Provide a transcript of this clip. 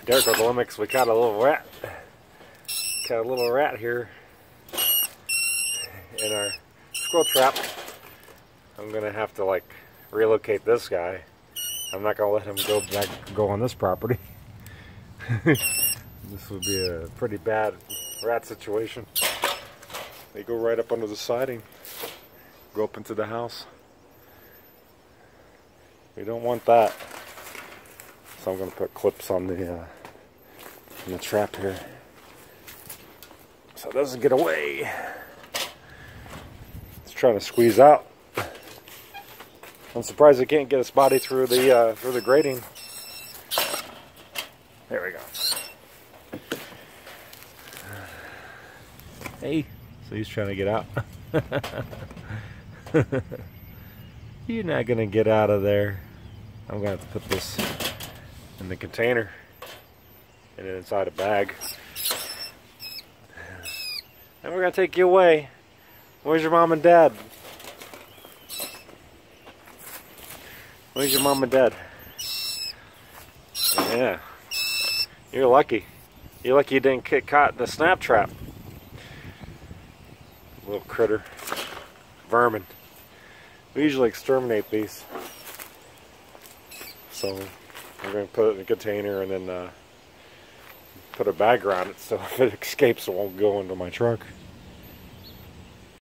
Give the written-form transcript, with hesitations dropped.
There goes the limits. We caught a little rat. Got a little rat here in our squirrel trap. I'm gonna have to like relocate this guy. I'm not gonna let him go on this property. This would be a pretty bad rat situation. They go right up under the siding, go up into the house. We don't want that. So I'm gonna put clips on the trap here, so it doesn't get away. It's trying to squeeze out. I'm surprised it can't get its body through the grating. There we go. Hey, so he's trying to get out. You're not gonna get out of there. I'm gonna have to put this in the container and inside a bag. And we're gonna take you away. Where's your mom and dad? Where's your mom and dad? Yeah. You're lucky. You're lucky you didn't get caught in the snap trap. Little critter. Vermin. We usually exterminate these. So we're going to put it in a container and then put a bag around it so if it escapes it won't go into my truck.